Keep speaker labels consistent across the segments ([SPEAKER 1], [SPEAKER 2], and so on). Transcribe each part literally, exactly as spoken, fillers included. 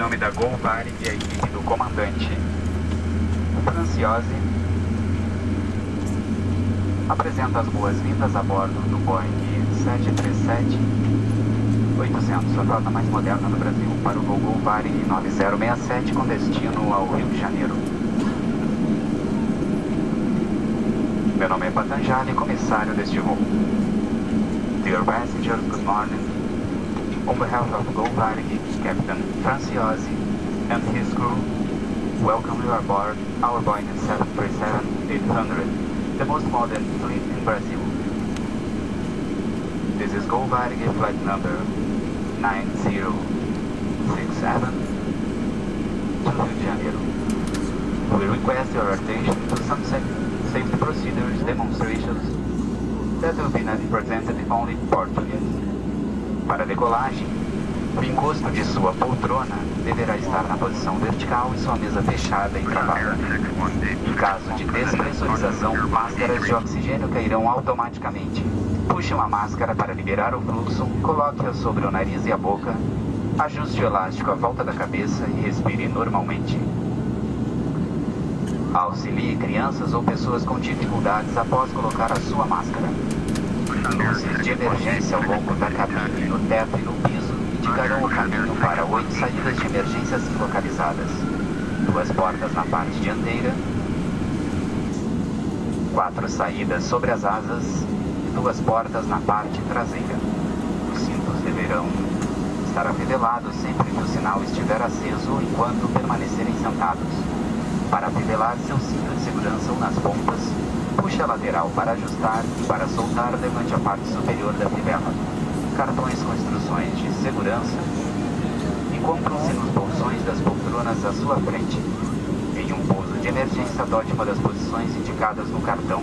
[SPEAKER 1] nome da Gol Varig e a equipe do comandante Franciose apresenta as boas-vindas a bordo do Boeing sete três sete oitocentos, a frota mais moderna do Brasil, para o voo Gol Varig nove zero seis sete com destino ao Rio de Janeiro. Meu nome é Patanjali, comissário deste voo. Dear passengers, good morning. On behalf of Gol Varig, Captain Franciose and his crew, welcome you aboard our Boeing seven three seven eight hundred, the most modern fleet in Brazil. This is Gol Varig flight number nine zero six seven to Rio de Janeiro. We request your attention to some safety procedures demonstrations that will be presented only in Portuguese. Para a decolagem, o encosto de sua poltrona deverá estar na posição vertical e sua mesa fechada e travada. Em caso de despressurização, máscaras de oxigênio cairão automaticamente. Puxe uma máscara para liberar o fluxo, coloque-a sobre o nariz e a boca, ajuste o elástico à volta da cabeça e respire normalmente. Auxilie crianças ou pessoas com dificuldades após colocar a sua máscara. Luzes de emergência ao longo da cabine, no teto e no piso indicarão o caminho para oito saídas de emergências localizadas. Duas portas na parte dianteira, quatro saídas sobre as asas e duas portas na parte traseira. Os cintos deverão estar afivelados sempre que o sinal estiver aceso enquanto permanecerem sentados. Para afivelar seu cinto de segurança ou nas pontas, puxe a lateral para ajustar e para soltar levante a parte superior da fivela. Cartões com instruções de segurança encontram-se nos bolsões das poltronas à sua frente. Em um pouso de emergência, adote uma das posições indicadas no cartão.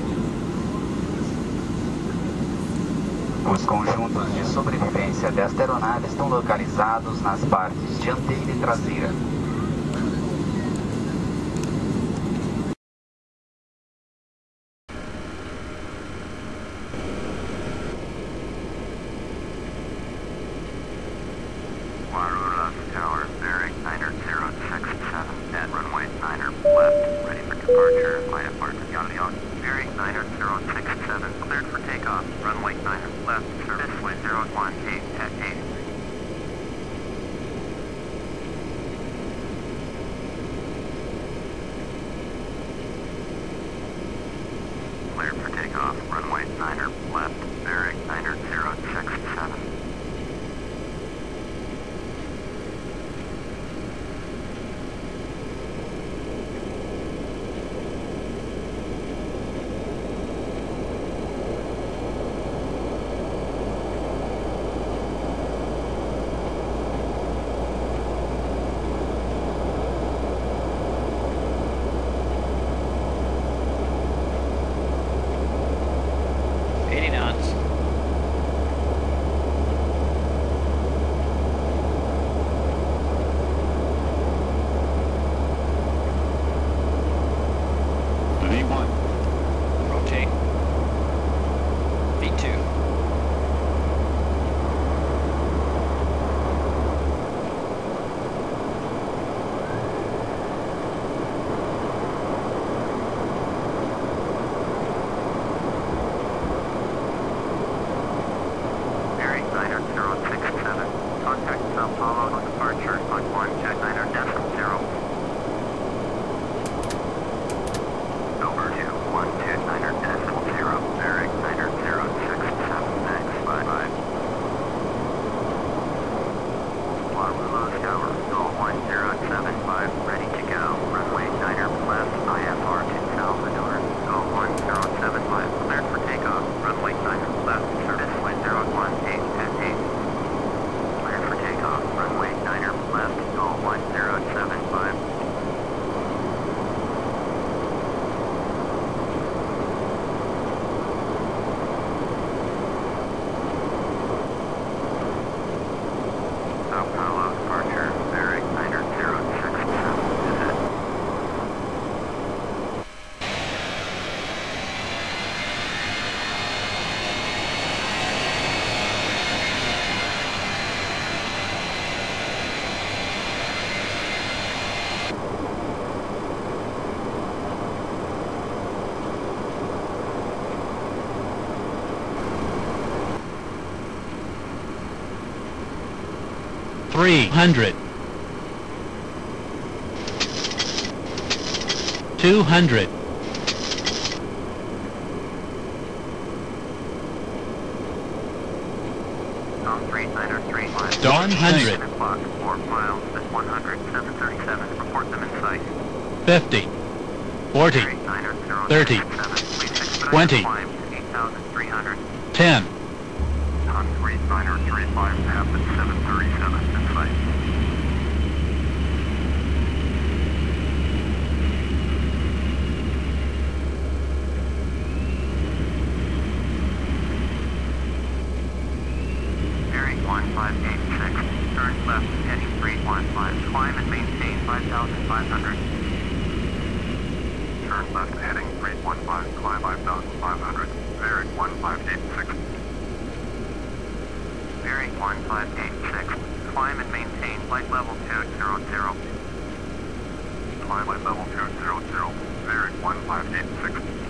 [SPEAKER 1] Os conjuntos de sobrevivência desta aeronave estão localizados nas partes dianteira e traseira.
[SPEAKER 2] three hundred. two hundred. one hundred.
[SPEAKER 3] four miles at one hundred, seven thirty-seven. Report them in sight.
[SPEAKER 2] fifty. forty. thirty. twenty.
[SPEAKER 3] eight thousand three hundred.
[SPEAKER 2] ten.
[SPEAKER 3] three niner three five half at seven thirty-seven in sight. Bearing one five eight six. Turn left heading three one five. Climb and maintain five thousand five hundred. Turn left heading three one five. Climb five thousand five hundred. Bearing one five eight six. Bearing one five eight six. Climb and maintain flight level two zero zero. Climb at level two zero zero. Bearing one five eight six.